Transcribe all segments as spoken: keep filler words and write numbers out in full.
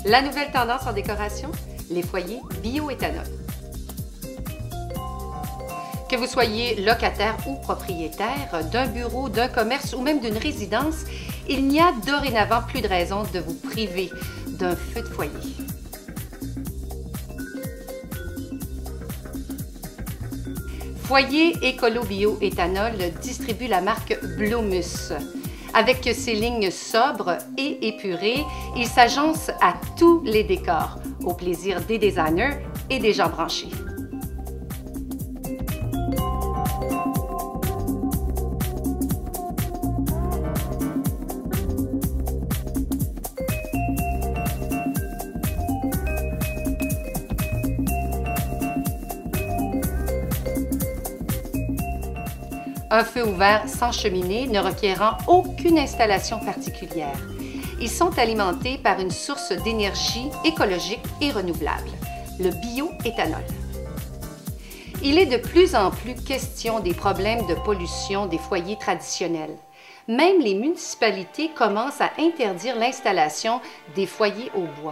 La nouvelle tendance en décoration, les foyers bioéthanol. Que vous soyez locataire ou propriétaire d'un bureau, d'un commerce ou même d'une résidence, il n'y a dorénavant plus de raison de vous priver d'un feu de foyer. Foyer Écolo Bioéthanol distribue la marque Blomus. Avec ses lignes sobres et épurées, il s'agence à tous les décors, au plaisir des designers et des gens branchés. Un feu ouvert sans cheminée ne requérant aucune installation particulière. Ils sont alimentés par une source d'énergie écologique et renouvelable, le bioéthanol. Il est de plus en plus question des problèmes de pollution des foyers traditionnels. Même les municipalités commencent à interdire l'installation des foyers au bois.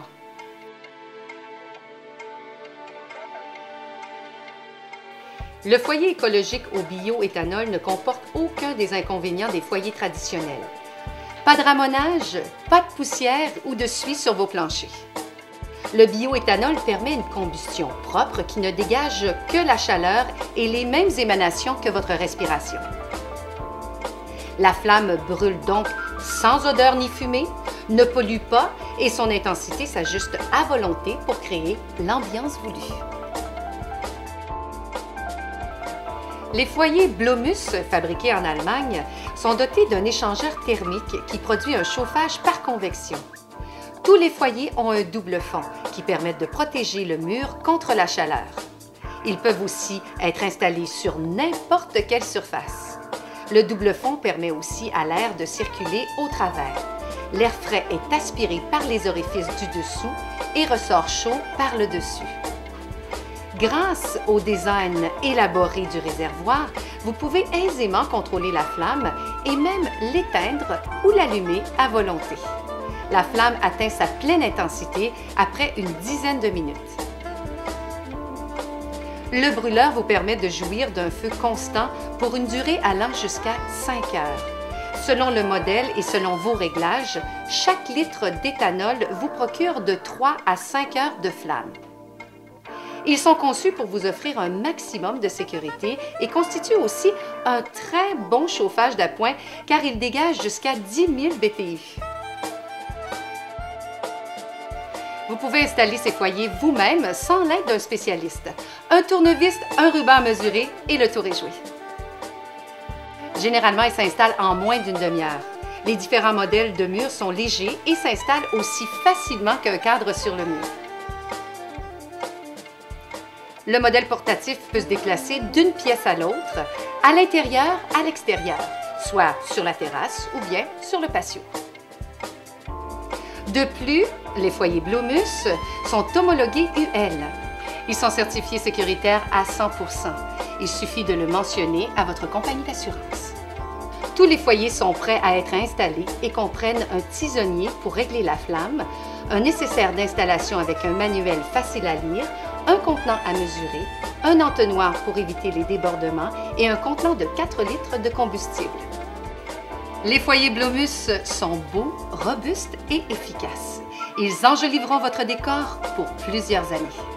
Le foyer écologique au bioéthanol ne comporte aucun des inconvénients des foyers traditionnels. Pas de ramonage, pas de poussière ou de suie sur vos planchers. Le bioéthanol permet une combustion propre qui ne dégage que la chaleur et les mêmes émanations que votre respiration. La flamme brûle donc sans odeur ni fumée, ne pollue pas et son intensité s'ajuste à volonté pour créer l'ambiance voulue. Les foyers Blomus, fabriqués en Allemagne, sont dotés d'un échangeur thermique qui produit un chauffage par convection. Tous les foyers ont un double fond qui permettent de protéger le mur contre la chaleur. Ils peuvent aussi être installés sur n'importe quelle surface. Le double fond permet aussi à l'air de circuler au travers. L'air frais est aspiré par les orifices du dessous et ressort chaud par le dessus. Grâce au design élaboré du réservoir, vous pouvez aisément contrôler la flamme et même l'éteindre ou l'allumer à volonté. La flamme atteint sa pleine intensité après une dizaine de minutes. Le brûleur vous permet de jouir d'un feu constant pour une durée allant jusqu'à cinq heures. Selon le modèle et selon vos réglages, chaque litre d'éthanol vous procure de trois à cinq heures de flamme. Ils sont conçus pour vous offrir un maximum de sécurité et constituent aussi un très bon chauffage d'appoint car ils dégagent jusqu'à dix mille B T U. Vous pouvez installer ces foyers vous-même sans l'aide d'un spécialiste. Un tournevis, un ruban à mesurer et le tour est joué. Généralement, ils s'installent en moins d'une demi-heure. Les différents modèles de murs sont légers et s'installent aussi facilement qu'un cadre sur le mur. Le modèle portatif peut se déplacer d'une pièce à l'autre, à l'intérieur, à l'extérieur, soit sur la terrasse ou bien sur le patio. De plus, les foyers Blomus sont homologués U L. Ils sont certifiés sécuritaires à cent pour cent. Il suffit de le mentionner à votre compagnie d'assurance. Tous les foyers sont prêts à être installés et comprennent un tisonnier pour régler la flamme, un nécessaire d'installation avec un manuel facile à lire, un contenant à mesurer, un entonnoir pour éviter les débordements et un contenant de quatre litres de combustible. Les foyers Blomus sont beaux, robustes et efficaces. Ils enjoliveront votre décor pour plusieurs années.